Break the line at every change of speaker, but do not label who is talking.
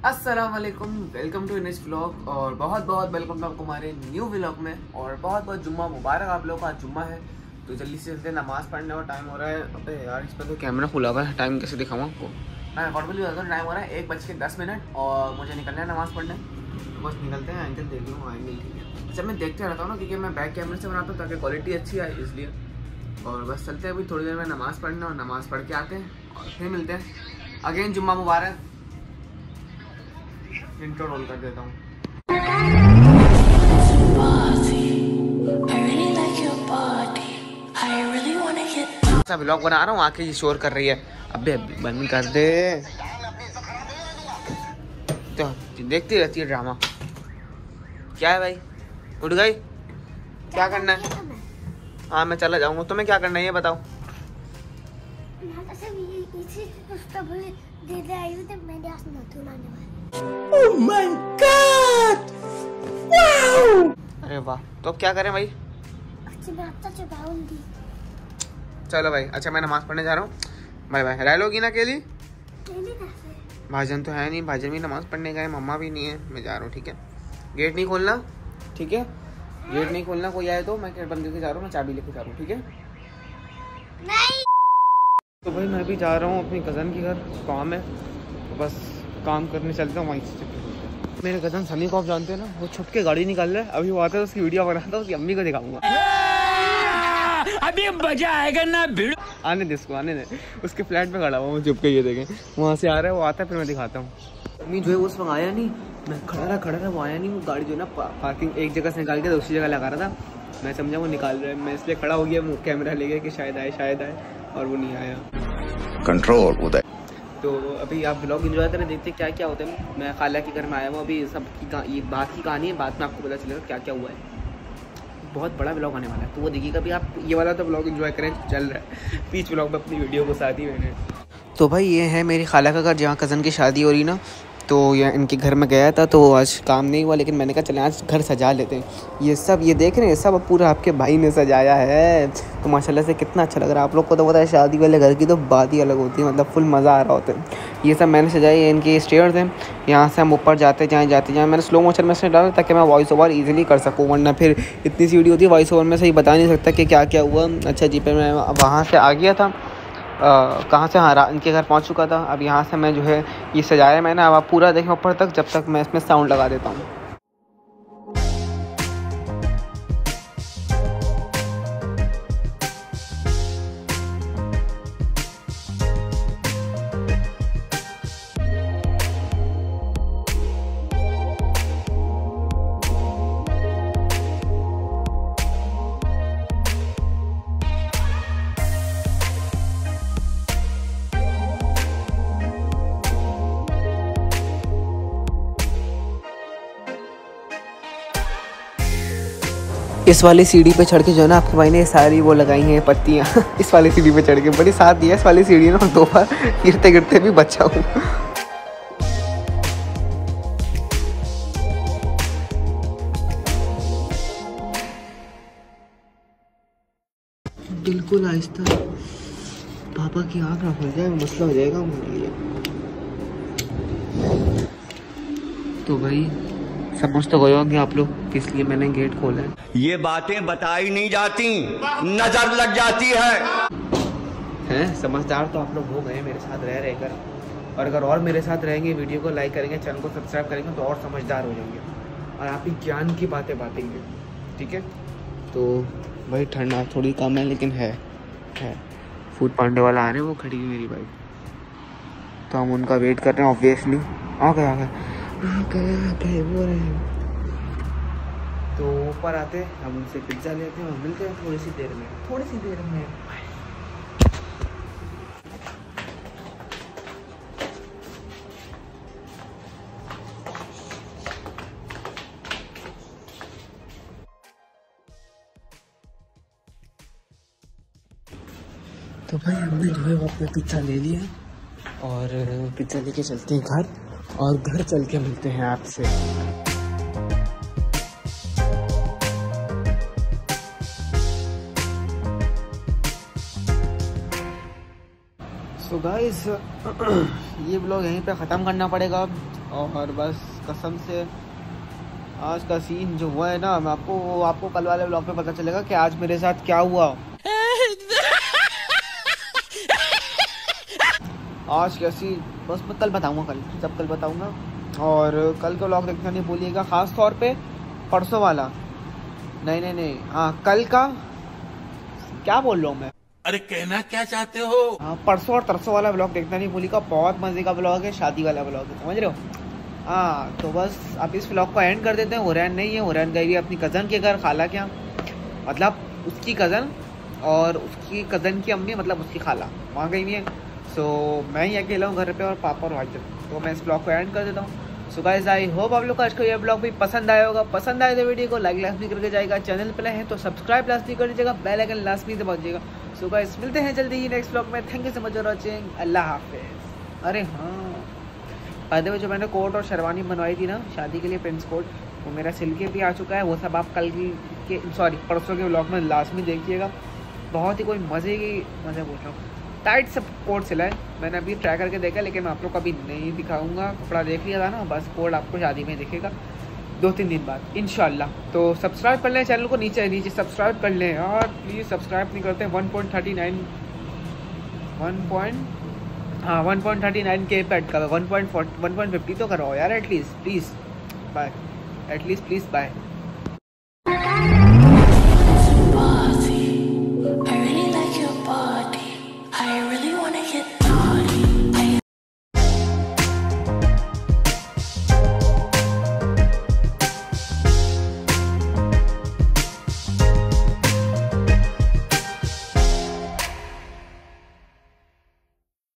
अस्सलाम वालेकुम, welcome to इनिस vlog और बहुत बहुत वेलकम आपको हमारे न्यू व्लॉग में। और बहुत बहुत जुम्मा मुबारक आप लोगों का। आज जुम्मा है तो जल्दी से चलते नमाज़ पढ़ने और टाइम हो रहा है। अबे यार इस पर तो कैमरा खुला हुआ है, टाइम कैसे दिखाऊँ आपको। मैं अकॉर्डिंगली बता दूँ, टाइम हो रहा है 1:10 और मुझे निकलना है नमाज़ पढ़ने। बस निकलते हैं, एंगल देख लूँ आएंगे ठीक है। अच्छा मैं देखते रहता हूँ ना, क्योंकि मैं बैक कैमरे से बनाता हूँ ताकि क्वालिटी अच्छी आए इसलिए। और बस चलते हैं अभी थोड़ी देर में नमाज़ पढ़ने और नमाज़ पढ़ के आते हैं और फिर मिलते हैं। अगेन जुम्मा मुबारक। इंट्रो रोल कर देता हूँ। अच्छा व्लॉग बना रहा हूँ, आके ये शोर कर रही है। अबे बंद कर दे, तो देखती रहती है ड्रामा। क्या है भाई, उठ गई? क्या करना है? हाँ मैं चला जाऊँगा, तुम्हें क्या करना है ये बताओ। Oh my God! Wow! अरे वाह, तो अब क्या करें भाई? चलो भाई, अच्छा मैं नमाज पढ़ने जा रहा हूँ। Bye bye. रह लोगी ना अकेली? भाईजान तो है नहीं, भाईजान भी नमाज पढ़ने गए, मम्मा भी नहीं है, मैं जा रहा हूँ ठीक है। गेट नहीं खोलना ठीक है, गेट नहीं खोलना, कोई आए तो। मैं गेट बंद करके जा रहा हूँ, मैं चाबी लेके जा रहा हूँ ठीक है। नहीं। तो भाई मैं भी जा रहा हूँ अपनी कज़न के घर, काम है तो बस काम करने चलता हूँ वहीं से। मेरे कज़न सनी को आप जानते हैं ना, वो छुप के गाड़ी निकाल रहा है। अभी वो आता है उसकी वीडियो बनाता हूँ, उसकी अम्मी को दिखाऊंगा। अभी मजा आएगा ना भीड़। आने दे इसको, आने दे। उसके फ्लैट पे खड़ा हुआ हूँ छुप के, ये देखें वहाँ से आ रहा है, वो आता है फिर मैं दिखाता हूँ। अम्मी जो है वो उस वक्त आया नहीं, मैं खड़ा रहा वो आया नहीं। वो गाड़ी जो है ना पार्किंग एक जगह से निकाल के दूसरी जगह लगा रहा था। मैं समझा वो निकाल रहा है, मैं इसलिए खड़ा हो गया कैमरा ले गया कि शायद आए, और वो नहीं आया। कंट्रोल उदय। तो अभी आप व्लॉग एंजॉय करें, देखते क्या क्या होता है। मैं खाला के घर में आया हूँ अभी, सब की ये बात की कहानी है, बाद में आपको पता चलेगा क्या क्या हुआ है। बहुत बड़ा व्लॉग आने वाला है तो वो देखिएगा। अभी आप ये वाला तो व्लॉग एंजॉय करें, चल रहा है बीच व्लॉग में अपनी वीडियो को साथ ही मैंने। तो भाई ये है मेरी खाला का घर, जहाँ कज़न की शादी हो रही ना, तो ये इनके घर में गया था तो आज काम नहीं हुआ, लेकिन मैंने कहा चले आज घर सजा लेते हैं। ये सब ये देख रहे हैं, सब पूरा आपके भाई ने सजाया है, तो माशाल्लाह से कितना अच्छा लग रहा है। आप लोग को तो पता है शादी वाले घर की तो बात ही अलग होती है, मतलब फुल मज़ा आ रहा होता है। ये सब मैंने सजाई है, इनके स्टेयर्स हैं, यहाँ से हम ऊपर जाते जाए। मैंने स्लो मोशन में से डाला ताकि मैं वॉइस ओवर ईजिली कर सकूँ, वरना फिर इतनी सी वीडियो होती है वॉइस ओवर में सही बता नहीं सकता कि क्या क्या हुआ। अच्छा जी, पे मैं वहाँ से आ गया था, कहाँ से, हाँ इनके घर पहुँच चुका था। अब यहाँ से मैं जो है ये सजाया मैंने, अब आप पूरा देखें ऊपर तक, जब तक मैं इसमें साउंड लगा देता हूँ। इस वाली सीढ़ी पे चढ़ के जो है ना आपके भाई ने सारी वो लगाई हैं पत्तियाँ इस वाली सीढ़ी पे चढ़ के बड़ी साथ दिया इस वाली सीढ़ी ना, 2 बार गिरते गिरते भी बचा हूँ। बिल्कुल आहिस्ता, पापा की आँख ना खुल जाए, मसला हो जाएगा हमारे लिए। तो भाई समझ तो गए होंगे आप लोग इसलिए मैंने गेट खोला है।
ये बातें बताई नहीं जाती, नजर लग जाती है।
समझदार तो आप लोग हो गए मेरे साथ रह कर, और अगर और मेरे साथ रहेंगे, वीडियो को लाइक करेंगे, चैनल को सब्सक्राइब करेंगे तो और समझदार हो जाएंगे और आप ही ज्ञान की बातें बातेंगे ठीक है। तो भाई ठंडा थोड़ी कम है लेकिन है। फूड पांडे वाला आ रहे हैं, वो खड़ी है मेरी बाइक, तो हम उनका वेट कर रहे हैं। ऑब्वियसली आ गए वो रहे हैं, तो ऊपर आते हम उनसे पिज्ज़ा लेते हैं और मिलते हैं थोड़ी सी देर में। तो भाई हमने जो है वो अपना पिज्ज़ा ले लिया और पिज्ज़ा लेके चलते हैं घर, और घर चल के मिलते हैं आपसे। तो गाइस ये ब्लॉग यहीं पे ख़त्म करना पड़ेगा और बस कसम से आज का सीन जो हुआ है ना, मैं आपको कल वाले ब्लॉग में पता चलेगा कि आज मेरे साथ क्या हुआ। आज कैसी बस मैं कल बताऊंगा, कल बताऊंगा। और कल का ब्लॉग देखना नहीं भूलिएगा, ख़ास तौर पे परसों वाला। नहीं हाँ कल का क्या बोल रहा हूँ मैं,
अरे कहना क्या चाहते हो?
हाँ परसों और तरसों वाला ब्लॉग देखना नहीं भूलिएगा, बहुत मजे का ब्लॉग है, शादी वाला ब्लॉग है, समझ रहे हो। हाँ तो बस अब इस ब्लॉग को एंड कर देते हैं। हुरैन नहीं है, हुरैन गई हुई अपनी कज़न के घर, खाला क्या मतलब उसकी कज़न और उसकी कज़न की अम्मी मतलब उसकी खाला वहाँ गई हुई है। सो मैं ही अकेला हूँ घर पे और पापा और भाई, तो मैं इस ब्लॉग को एंड कर देता हूँ। सो गाइस आई होप आप लोग को आज का ये ब्लॉग भी पसंद आया होगा। पसंद आए तो वीडियो को लाइक लाजमी करके जाएगा, चैनल पर है तो सब्सक्राइब लाजमी कर दीजिएगा, बेल आइकन लाजमी दबा दीजिएगा। सो गाइस मिलते हैं जल्दी ही नेक्स्ट ब्लॉग में। Thank you so much for watching, अल्लाह हाफिज़। अरे हाँ फायदे में जो मैंने कोट और शेरवानी बनवाई थी ना शादी के लिए, प्रिंस कोट, वो मेरा सिल के भी आ चुका है। वो सब आप कल के परसों के ब्लॉग में लास्ट में देखिएगा। बहुत ही कोई मज़े बोल रहा हूँ, टाइट सब कोट सिला है। मैंने अभी ट्राई करके देखा, लेकिन मैं आप लोग को अभी नहीं दिखाऊंगा, कपड़ा देख लिया था ना, बस कोट आपको शादी में दिखेगा 2-3 दिन बाद इंशाल्लाह। तो सब्सक्राइब कर लें चैनल को, नीचे सब्सक्राइब कर लें और प्लीज़ सब्सक्राइब नहीं करते। 1.39 के पे अटका, 1.50 तो करो यार at least please, bye at least please bye.